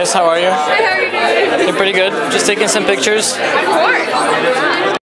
How are you? Hi, how are you doing? Doing pretty good. Just taking some pictures. Of course.